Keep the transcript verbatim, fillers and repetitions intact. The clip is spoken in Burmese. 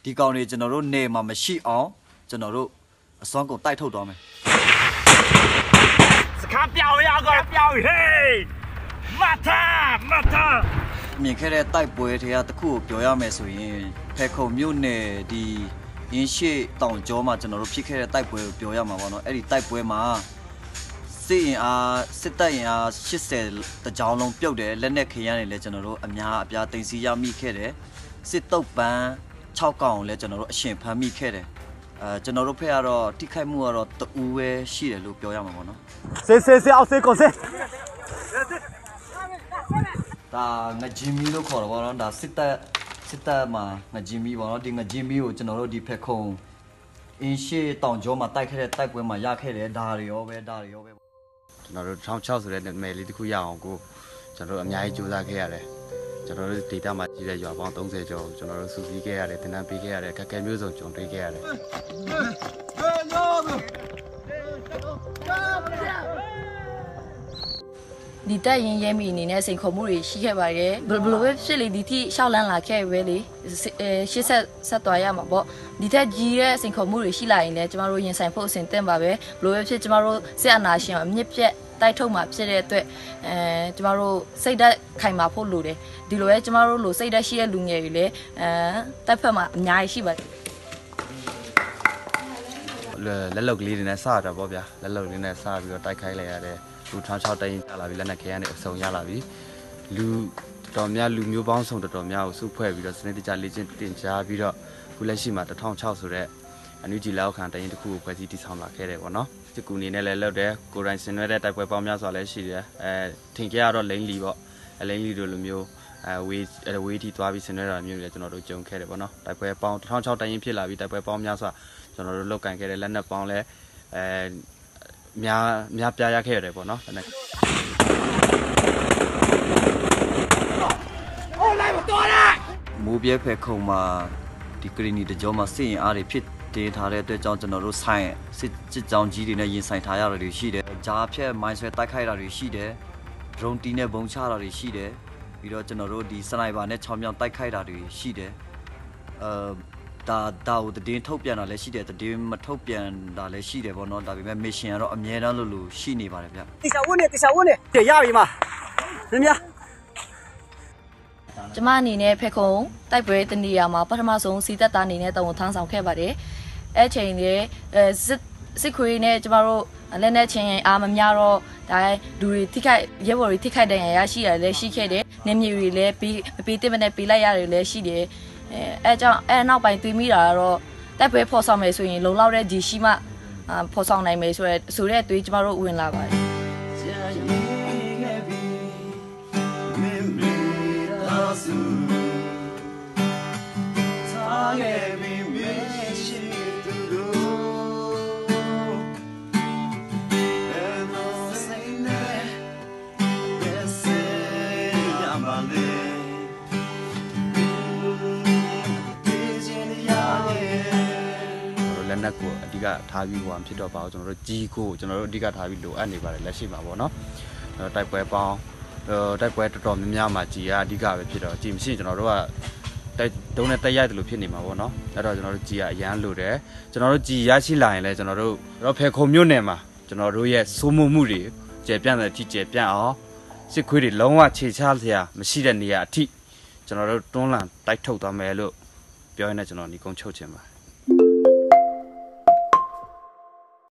ဒီကောင်တွေကျွန်တော်တို့နေမှာမရှိအောင်ကျွန်တော်တို့အစွမ်းကုန်တိုက်ထုတ်သွားမယ်စကားပြောင်းရအောင်ပြောင်းဟေးမတာမတာမြင်ခဲ့တဲ့တိုက်ပွဲတွေကတခုကိုပြောရမယ်ဆိုရင်ဖဲခုံမြို့နယ်ဒီရင်းရှိတောင်ကျောမှာကျွန်တော်တို့ဖြစ်ခဲ့တဲ့တိုက်ပွဲကိုပြောရမှာပေါ့နော်အဲ့ဒီတိုက်ပွဲမှာစစ်ရင်အားစစ်တပ်ရင်အားရှစ်ဆယ်တကြောင်လုံးပြုတ်တယ်လက်နက်ခဲယမ်းတွေလည်းကျွန်တော်တို့အများအပြားတင်စီရမိခဲ့တယ်စစ်တုပ်ပန်း၆កောင်လည်းကျွန်တော်တို့အရှင်ဖမ်းမိခဲ့တယ်အဲကျွန်တော်တို့ဖက်ကတော့ထိခိုက်မှုကတော့တူပဲရှိတယ်လို့ပြောရမှာပေါ့နော်ဆေးဆေးဆေးအောင်ဆေးကိုဆေးဒါငဂျင်မီလို့ခေါ်တော့ဗောနော်ဒါစစ်တပ်စစ်တပ်မှာငဂျင်မီဗောနော်ဒီငဂျင်မီကိုကျွန်တော်တို့ဒီဖက်ခုံအင်းရှိတောင်ကျောမှာတိုက်ခဲ့တဲ့တိုက်ပွဲမှာရခဲ့တယ်ဒါတွေရောပဲဒါတွေရောပဲကျွန်တော်တို့တစ်ထောင်ခြောက်ဆိုတဲ့နယ်လေးတစ်ခုရအောင်ကိုကျွန်တော်တို့အများကြီးကြိုးစားခဲ့ရတယ်ကျွန်တော်တို့ဒေတာမှာကြီးတဲ့ရွာပေါင်းသုံးဆယ်ကျော်ကျွန်တော်တို့စုစည်းခဲ့ရတယ်တင်နန်းပေးခဲ့ရတယ်ခက်ခဲမျိုးစုံကြုံတွေ့ခဲ့ရတယ်ဒီတက်ရင်ရဲမိအနေနဲ့စိန်ခေါ်မှုတွေရှိခဲ့ပါတယ်ဘယ်လိုပဲဖြစ်လေဒီထိရှောက်လန်းလာခဲ့ပဲလေရှစ်ဆက်ဆက်သွားရမှာပေါ့ဒီထက်ကြီးရဲ့စိန်ခေါ်မှုတွေရှိလာရင်လည်းကျမတို့ရင်ဆိုင်ဖို့အစဉ်သင့်ပါပဲဘယ်လိုပဲဖြစ်ကျမတို့စစ်အာဏာရှင်အမြင့်ပြတ်တိုက်ထုတ်မှာဖြစ်တဲ့အတွက်အဲကျမတို့စိတ်ဓာတ်ခိုင်မာဖို့လိုတယ်ဒီလိုပဲကျမတို့လိုစိတ်ဓာတ်ရှိတဲ့လူငယ်တွေလည်းအဲတက်ဖက်မှာအများကြီးရှိပါတယ်လက်လုတ်ကလေးတွေနဲ့စတာပေါ့ဗျာလက်လုတ်လေးနဲ့စပြီးတော့တိုက်ခိုက်လိုက်ရတယ်လူထောင်ချောက်တိုင်းရလာပြီလက်နက်ခဲရတဲ့အစုံရလာပြီလူတော်များလူမျိုးပေါင်းစုံတော်တော်များကိုစုဖွဲ့ပြီးတော့စနစ်တကျလေ့ကျင့်တင်ကြားပြီးတော့ခုလက်ရှိမှာတစ်ထောင်ခြောက်ဆိုတဲ့အနုကြီးလောက်ခံတိုင်းတစ်ခုကိုဖွဲ့စည်းတည်ဆောင်လာခဲ့တယ်ပေါ့နော်စစ်ကူနေနဲ့လည်းလုပ်တယ်ကိုယ်တိုင်ဆင်နွှဲတဲ့တိုက်ပွဲပေါင်းများစွာလည်းရှိတယ်အဲထင်ကြရတော့လိမ့်လီပေါ့အလိမ့်လီတို့လိုမျိုးအဲဝေးဝေးထီသွားပြီးဆင်နွှဲတာမျိုးတွေကျွန်တော်တို့ကြုံခဲ့တယ်ပေါ့နော်တိုက်ပွဲပေါင်းတစ်ထောင်ခြောက်တိုင်းဖြစ်လာပြီးတိုက်ပွဲပေါင်းများစွာကျွန်တော်တို့လောက်ကန်ခဲ့တဲ့လက်နက်ပေါင်းလည်းအဲများများပြရခဲ့ရတယ်ပေါ့နော်အဲ့မိုးပြဲဖက်ခုံမှာဒီကရီနီတကြောမှာစစ်ရင်အားတွေဖြစ်တင်ထားတဲ့အတွက်ကြောင့်ကျွန်တော်တို့ဆိုင်စစ်စစ်ကြောင်းကြီးတွေနဲ့ရင်ဆိုင်ထားရတာတွေရှိတယ်ဂျားဖြက်မိုင်းဆွဲတိုက်ခိုက်တာတွေရှိတယ်ဒရုန်းတီးနဲ့ဘုံချတာတွေရှိတယ်ပြီးတော့ကျွန်တော်တို့ဒီစနိုက်ပါနဲ့ချောင်းမြောင်းတိုက်ခိုက်တာတွေရှိတယ်အဲဒါဒါကိုတည်င်းထုတ်ပြန်တာလည်းရှိတယ်တည်င်းမထုတ်ပြန်တာလည်းရှိတယ်ပေါ့နော်ဒါပေမဲ့ mission ကတော့အမြဲတမ်းလို့လို့ရှိနေပါတယ်ဗျတိစာဝန်းနေတိစာဝန်းနေရပြီမှာမြင်များကျမအနေနဲ့ဖက်ခုံတိုက်ပွဲတနေရာမှာပထမဆုံးစီတက်တာအနေနဲ့တုံထမ်းဆောင်ခဲ့ပါတယ်အဲ့ချိန်လေစစ်စစ်ခွေးနဲ့ကျမတို့လက်နဲ့ချင်းအားမများတော့ဒါလူတွေထိခိုက်ရဲဘော်တွေထိခိုက်တဲ့ရရရှိရတယ်လည်းရှိခဲ့တယ်နေမြေတွေလည်းပြီးမပြီးတဲ့မနဲ့ပေးလိုက်ရတယ်လည်းရှိတယ်အဲအဲကြောင့်အဲနောက်ပိုင်းတွေးမိတာကတော့တိုက်ပွဲဖော်ဆောင်မယ်ဆိုရင်လုံလောက်တဲ့ဒီရှိမှဖော်ဆောင်နိုင်မယ်ဆိုရဲဆိုတဲ့အတွေးကျမတို့ဝင်လာပါတယ်လက်နက်ကိုအဓိကထားပြီးဟိုဖြစ်တော့ပါကျွန်တော်တို့ကြီးကိုကျွန်တော်တို့အဓိကထားပြီးလိုအပ်နေပါတယ်လက်ရှိမှာပေါ့နော်တိုက်ပွဲပေါင်းတိုက်ပွဲတော်တော်များများမှာကြီးကအဓိကပဲဖြစ်တော့ကြီးမရှိကျွန်တော်တို့ကတိုက်တုံးနဲ့တက်ရိုက်တယ်လို့ဖြစ်နေမှာပေါ့နော်အဲ့တော့ကျွန်တော်တို့ကြီးကအရန်လိုတယ်ကျွန်တော်တို့ကြီးရရှိလာရင်လည်းကျွန်တော်တို့တော့ဖယ်ခုံမြို့နယ်မှာကျွန်တော်တို့ရဲ့စိုးမိုးမှုတွေကျေပြန့်တဲ့အထိကျေပြန့်အောင်စစ်ခွေးတွေလုံးဝခြေချစရာမရှိတဲ့နေရာအထိကျွန်တော်တို့တွန်းလှန်တိုက်ထုတ်သွားမယ်လို့ပြောရင်းနဲ့ကျွန်တော်ညီကုန်းချုပ်ချင်ပါတယ်